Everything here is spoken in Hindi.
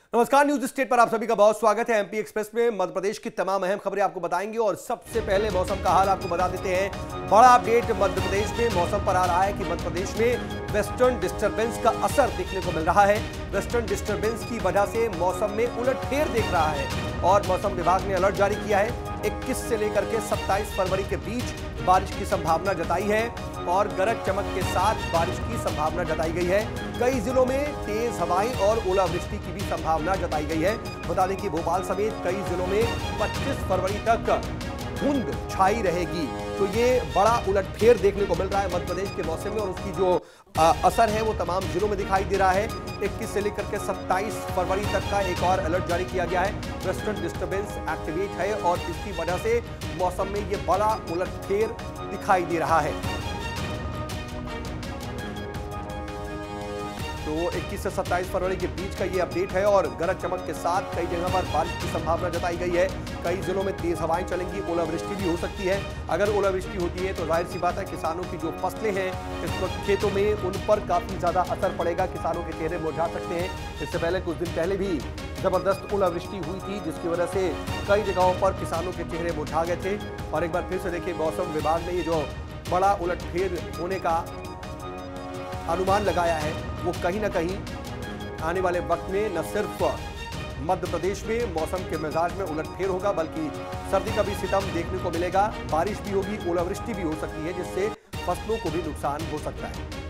नमस्कार, न्यूज स्टेट पर आप सभी का बहुत स्वागत है। एमपी एक्सप्रेस में मध्य प्रदेश की तमाम अहम खबरें आपको बताएंगे और सबसे पहले मौसम का हाल आपको बता देते हैं। बड़ा अपडेट मध्य प्रदेश में मौसम पर आ रहा है कि मध्य प्रदेश में वेस्टर्न डिस्टर्बेंस का असर देखने को मिल रहा है। वेस्टर्न डिस्टर्बेंस की वजह से मौसम में उलटफेर देख रहा है और मौसम विभाग ने अलर्ट जारी किया है। 21 से लेकर के 27 फरवरी के बीच बारिश की संभावना जताई है और गरज चमक के साथ बारिश की संभावना जताई गई है। कई जिलों में तेज हवाएं और ओलावृष्टि की भी संभावना जताई गई है। बता दें कि भोपाल समेत कई जिलों में 25 फरवरी तक धुंध छाई रहेगी। तो ये बड़ा उलटफेर देखने को मिल रहा है मध्य प्रदेश के मौसम में और उसकी जो असर है वो तमाम जिलों में दिखाई दे रहा है। 21 से लेकर के 27 फरवरी तक का एक और अलर्ट जारी किया गया है। वेस्टर्न डिस्टर्बेंस एक्टिवेट है और इसकी वजह से मौसम में ये बड़ा उलटफेर दिखाई दे रहा है। तो 21 से 27 फरवरी के बीच का ये अपडेट है और गरज चमक के साथ कई जगह पर बारिश की संभावना जताई गई है। कई जिलों में तेज हवाएं चलेंगी, ओलावृष्टि भी हो सकती है। अगर ओलावृष्टि होती है तो जाहिर सी बात है किसानों की जो फसलें हैं इस वक्त खेतों में उन पर काफी ज्यादा असर पड़ेगा। किसानों के चेहरे मुरझा सकते हैं। इससे पहले कुछ दिन पहले भी जबरदस्त ओलावृष्टि हुई थी जिसकी वजह से कई जगहों पर किसानों के चेहरे मुरझा गए थे। और एक बार फिर से देखिए, मौसम विभाग ने ये जो बड़ा उलटफेर होने का अनुमान लगाया है वो कहीं ना कहीं आने वाले वक्त में न सिर्फ मध्य प्रदेश में मौसम के मिजाज में उलटफेर होगा बल्कि सर्दी का भी सितम देखने को मिलेगा। बारिश भी होगी, ओलावृष्टि भी हो सकती है जिससे फसलों को भी नुकसान हो सकता है।